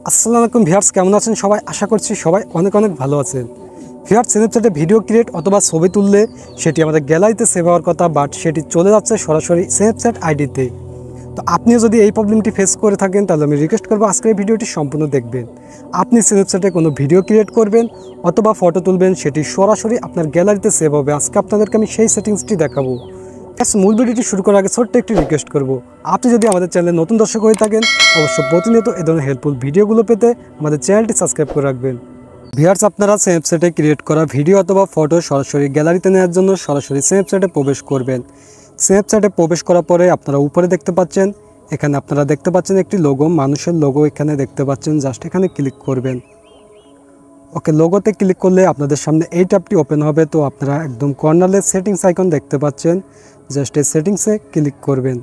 আসসালামু আলাইকুম ভিউয়ার্স, কেমন আছেন সবাই? আশা করছি সবাই অনেক অনেক ভালো আছেন। ভিউয়ার্স, স্ন্যাপচ্যাটে ভিডিও ক্রিয়েট অথবা ছবি তুললে সেটি আমাদের গ্যালারিতে সেভ হওয়ার কথা, বাট সেটি চলে যাচ্ছে সরাসরি স্ন্যাপচ্যাট আইডিতে। তো আপনিও যদি এই প্রবলেমটি ফেস করে থাকেন তাহলে আমি রিকোয়েস্ট করবো আজকের এই ভিডিওটি সম্পূর্ণ দেখবেন। আপনি স্ন্যাপচ্যাটে কোনো ভিডিও ক্রিয়েট করবেন অথবা ফটো তুলবেন, সেটি সরাসরি আপনার গ্যালারিতে সেভ হবে। আজকে আপনাদেরকে আমি সেই সেটিংসটি দেখাবো। মূল ভিডিওটি শুরু করার আগে ছোট্ট একটি রিকোয়েস্ট করব, আপনি যদি আমাদের চ্যানেলে নতুন দর্শক হয়ে থাকেন অবশ্যই প্রতিনিয়ত এই ধরনের হেল্পফুল ভিডিওগুলো পেতে আমাদের চ্যানেলটি সাবস্ক্রাইব করে রাখবেন। ভিউয়ার্স, আপনারা স্ন্যাপচ্যাটে ক্রিয়েট করা ভিডিও অথবা ফটো সরাসরি গ্যালারিতে নেওয়ার জন্য সরাসরি স্ন্যাপচ্যাটে প্রবেশ করবেন। স্ন্যাপচ্যাটে প্রবেশ করার পরে আপনারা উপরে দেখতে পাচ্ছেন, এখানে আপনারা দেখতে পাচ্ছেন একটি লোগো, মানুষের লোগো এখানে দেখতে পাচ্ছেন। জাস্ট এখানে ক্লিক করবেন। ওকে, লোগোতে ক্লিক করলে আপনাদের সামনে এই ট্যাবটি ওপেন হবে। তো আপনারা একদম কর্নারে সেটিংস আইকন দেখতে পাচ্ছেন, জাস্ট এই সেটিংসে ক্লিক করবেন।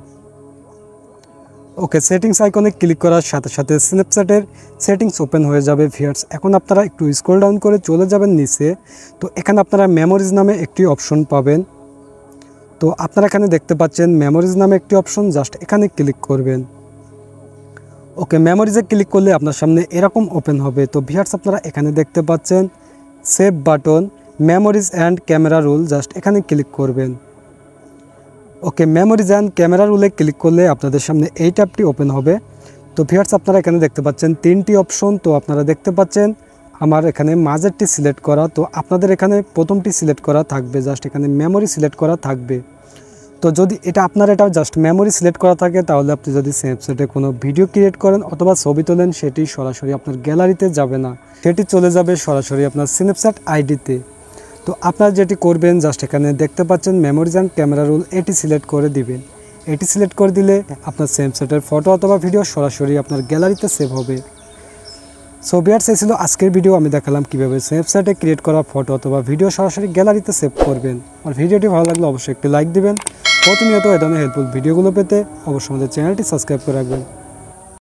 ওকে, সেটিংস আইকনে ক্লিক করার সাথে সাথে স্ন্যাপচ্যাটের সেটিংস ওপেন হয়ে যাবে। ভিউয়ার্স, এখন আপনারা একটু স্ক্রল ডাউন করে চলে যাবেন নিচে। তো এখানে আপনারা মেমোরিজ নামে একটি অপশন পাবেন। তো আপনারা এখানে দেখতে পাচ্ছেন মেমোরিজ নামে একটি অপশন, জাস্ট এখানে ক্লিক করবেন। ওকে, মেমোরিজে ক্লিক করলে আপনার সামনে এরকম ওপেন হবে। তো ভিউয়ার্স, আপনারা এখানে দেখতে পাচ্ছেন save button, memories and camera roll, just এখানে ক্লিক করবেন। ওকে, মেমোরিজ অ্যান্ড ক্যামেরা রুলে ক্লিক করলে আপনাদের সামনে এই ট্যাবটি ওপেন হবে। তো ভিউয়ার্স, আপনারা এখানে দেখতে পাচ্ছেন তিনটি অপশন। তো আপনারা দেখতে পাচ্ছেন আমার এখানে মাঝেরটি সিলেক্ট করা। তো আপনাদের এখানে প্রথমটি সিলেক্ট করা থাকবে, জাস্ট এখানে মেমোরি সিলেক্ট করা থাকবে। তো যদি এটা জাস্ট মেমোরি সিলেক্ট করা থাকে তাহলে আপনি যদি স্ন্যাপচ্যাটে কোনো ভিডিও ক্রিয়েট করেন অথবা ছবি তোলেন সেটি সরাসরি আপনার গ্যালারিতে যাবে না, সেটি চলে যাবে সরাসরি আপনার স্ন্যাপচ্যাট আইডিতে। তো আপনারা যেটি করবেন, জাস্ট এখানে দেখতে পাচ্ছেন মেমোরিজ অ্যান্ড ক্যামেরা রুল, এটি সিলেক্ট করে দিবেন। এটি সিলেক্ট করে দিলে আপনার স্ন্যাপচ্যাটের ফটো অথবা ভিডিও সরাসরি আপনার গ্যালারিতে সেভ হবে। সো ভিউয়ার্স, এই ছিল আজকের ভিডিও। আমি দেখালাম কীভাবে স্ন্যাপচ্যাটে ক্রিয়েট করা ফটো অথবা ভিডিও সরাসরি গ্যালারিতে সেভ করবেন। আর ভিডিওটি ভালো লাগলে অবশ্যই একটি লাইক দিবেন। প্রতিনিয়ত এই ধরনের হেল্পফুল ভিডিওগুলো পেতে অবশ্যই আমাদের চ্যানেলটি সাবস্ক্রাইব করে রাখবেন।